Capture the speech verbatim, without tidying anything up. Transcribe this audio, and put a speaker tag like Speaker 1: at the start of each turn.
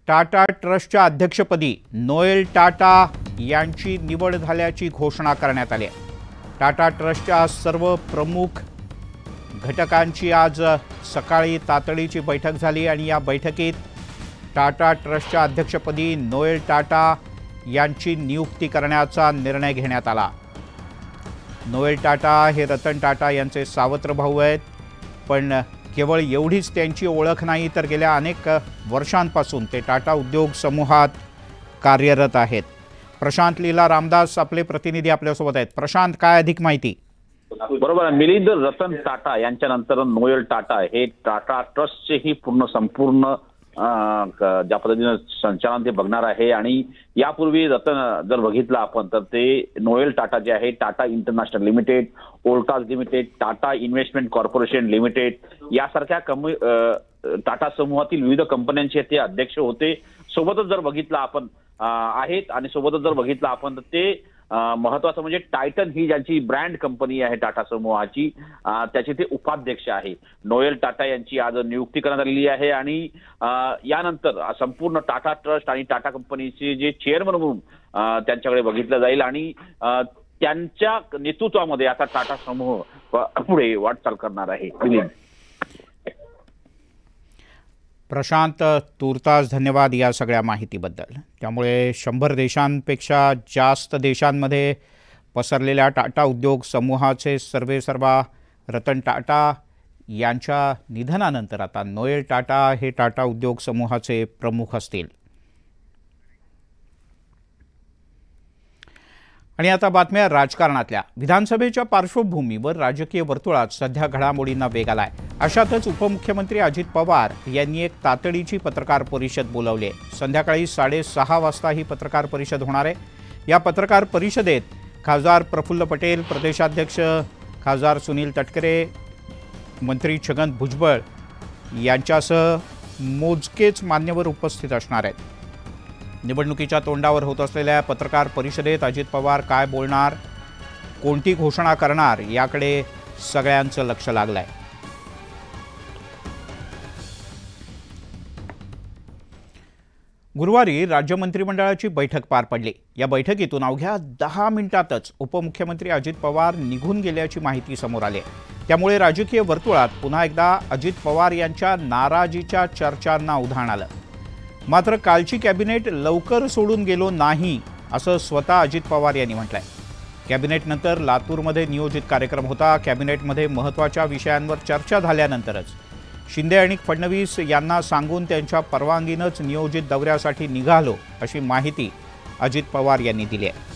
Speaker 1: टाटा ट्रस्टच्या अध्यक्षपदी नोएल टाटा यांची निवड झाल्याची घोषणा करण्यात आली आहे। टाटा ट्रस्टच्या सर्व प्रमुख घटकांची आज सकाळी तातडीची बैठक झाली आणि या बैठकीत टाटा ट्रस्टच्या अध्यक्षपदी नोएल टाटा यांची नियुक्ती करण्याचा निर्णय घेण्यात आला। नोएल टाटा हे रतन टाटा यांचे सावत्र भाऊ आहेत, पण केवळ एवढीच त्यांची ओळख नाही तर गेल्या अनेक वर्षांपासून ते टाटा उद्योग समूहात कार्यरत आहेत। प्रशांत लीला रामदास आपले प्रतिनिधी आपल्यासोबत आहेत। प्रशांत, काय अधिक माहिती?
Speaker 2: बरोबर, मिलिंद रतन टाटा यांच्यानंतर नोएल टाटा हे टाटा ट्रस्टचे ही पूर्ण संपूर्ण ज्या पद्धतीने संचालन ते बघणार आहे। आणि यापूर्वी रतन जर बघितलं आपण तर ते नोएल टाटा जे आहे Tata international limited, Voltas limited, Tata investment corporation limited यासारख्या कमी टाटा समूहातील विविध कंपन्यांचे ते अध्यक्ष होते। सोबतच जर बघितलं आपण आहेत आणि सोबतच जर बघितलं आपण तर ते महत्वाचं म्हणजे टायटन ही ज्यांची ब्रँड कंपनी आहे टाटा समूहाची त्याचे ते उपाध्यक्ष आहे। नोएल टाटा यांची आज नियुक्ती करण्यात आलेली आहे आणि यानंतर संपूर्ण टाटा ट्रस्ट आणि टाटा कंपनीचे जे चेअरमन म्हणून त्यांच्याकडे बघितलं जाईल आणि त्यांच्या नेतृत्वामध्ये आता टाटा समूह पुढे वाटचाल करणार आहे।
Speaker 1: प्रशांत, तूर्तास धन्यवाद या सगळ्या माहितीबद्दल। त्यामुळे शंभर देशांपेक्षा जास्त देशांमध्ये पसरलेल्या टाटा उद्योग समूहाचे सर्वेसर्वा रतन टाटा यांच्या निधनानंतर आता नोएल टाटा हे टाटा उद्योग समूहाचे प्रमुख असतील। आणि आता बातम्या राजकारणातल्या। विधानसभेच्या पार्श्वभूमीवर राजकीय वर्तुळात सध्या घडामोडींना वेग आलाय। अशातच उपमुख्यमंत्री अजित पवार यांनी एक तातडीची पत्रकार परिषद बोलावली आहे। संध्याकाळी साडेसहा वाजता ही पत्रकार परिषद होणार आहे। या पत्रकार परिषदेत खासदार प्रफुल्ल पटेल, प्रदेशाध्यक्ष खासदार सुनील तटकरे, मंत्री छगन भुजबळ यांच्यासह मोजकेच मान्यवर उपस्थित असणार आहेत। निवडणुकीच्या तोंडावर होत असलेल्या पत्रकार परिषदेत अजित पवार काय बोलणार, कोणती घोषणा करणार याकडे सगळ्यांचं लक्ष लागलंय। गुरुवारी राज्य मंत्रिमंडळाची बैठक पार पडली। या बैठकीतून अवघ्या दहा मिनिटातच उपमुख्यमंत्री अजित पवार निघून गेल्याची माहिती समोर आली। त्यामुळे राजकीय वर्तुळात पुन्हा एकदा अजित पवार यांच्या नाराजीच्या चर्चांना उधाण आलं। मात्र कालची कॅबिनेट लवकर सोडून गेलो नाही असं स्वतः अजित पवार यांनी म्हटलंय। कॅबिनेटनंतर लातूरमध्ये नियोजित कार्यक्रम होता। कॅबिनेटमध्ये महत्त्वाच्या विषयांवर चर्चा झाल्यानंतरच शिंदे आणि फडणवीस यांना सांगून त्यांच्या परवानगीनंच नियोजित दौऱ्यासाठी निघालो अशी माहिती अजित पवार यांनी दिली आहे।